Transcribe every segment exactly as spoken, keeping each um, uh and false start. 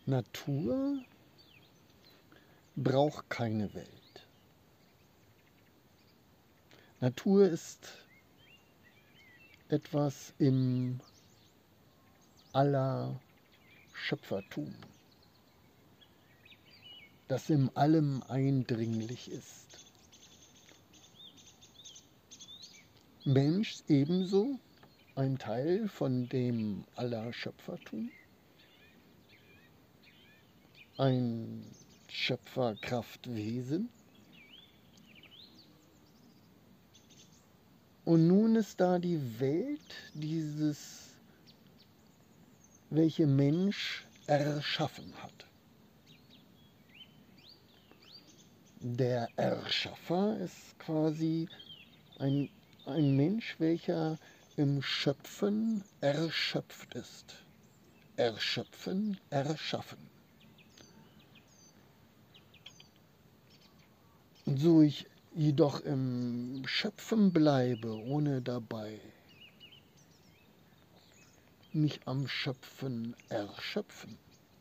Natur braucht keine Welt. Natur ist etwas im aller Schöpfertum, das in allem eindringlich ist. Mensch ebenso ein Teil von dem aller Schöpfertum, ein Schöpferkraftwesen. Und nun ist da die Welt, dieses, welche Mensch erschaffen hat. Der Erschaffer ist quasi ein, ein Mensch, welcher im Schöpfen erschöpft ist. Erschöpfen, erschaffen. Und so ich jedoch im Schöpfen bleibe, ohne dabei mich am Schöpfen erschöpfen,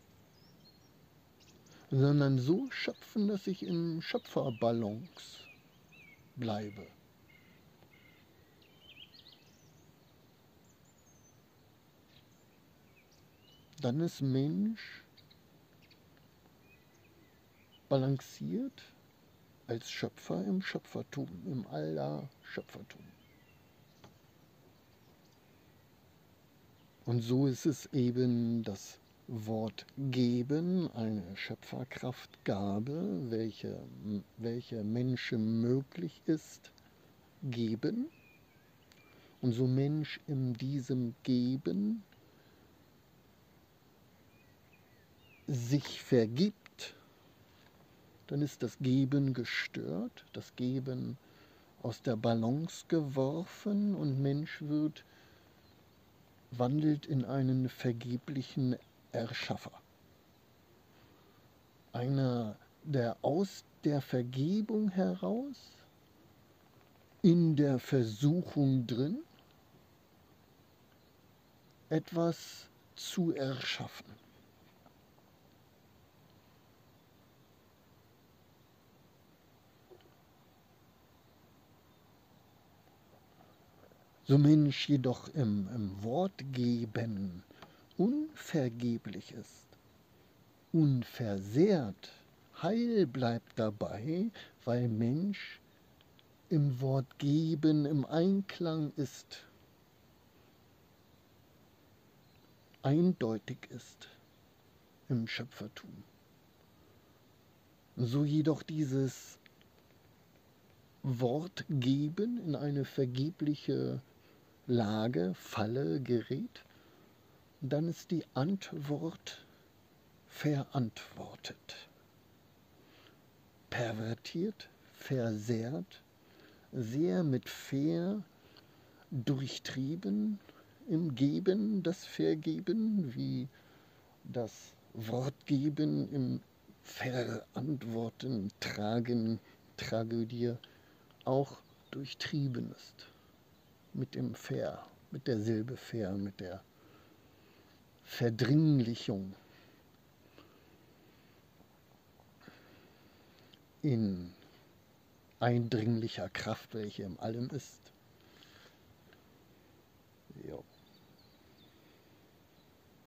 sondern so schöpfen, dass ich in Schöpferbalance bleibe. Dann ist Mensch balanciert als Schöpfer im Schöpfertum, im aller Schöpfertum. Und so ist es eben das Wort geben, eine Schöpferkraftgabe, welche, welche Menschen möglich ist, geben. Und so Mensch in diesem Geben sich vergibt, dann ist das Geben gestört, das Geben aus der Balance geworfen und Mensch wird, wandelt in einen vergeblichen Erschaffer. Einer, der aus der Vergebung heraus, in der Versuchung drin, etwas zu erschaffen. So Mensch jedoch im, im Wortgeben unvergeblich ist, unversehrt, heil bleibt dabei, weil Mensch im Wortgeben im Einklang ist, eindeutig ist im Schöpfertum. So jedoch dieses Wortgeben in eine vergebliche Lage, Falle gerät, dann ist die Antwort verantwortet, pervertiert, versehrt, sehr mit Ver durchtrieben im Geben, das Vergeben, wie das Wortgeben im Verantworten, Tragen, Tragödie auch durchtrieben ist. Mit dem Ver, mit der Silbe Ver, mit der Verdringlichung in eindringlicher Kraft, welche in allem ist. Jo.